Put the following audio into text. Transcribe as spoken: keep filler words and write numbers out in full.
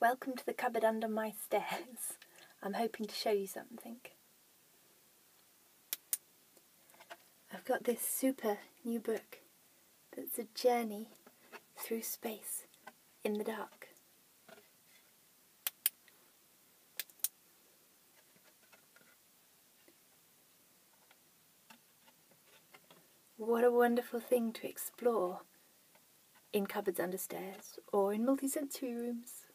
Welcome to the cupboard under my stairs. I'm hoping to show you something. I've got this super new book that's a journey through space in the dark. What a wonderful thing to explore in cupboards under stairs or in multi-sensory rooms.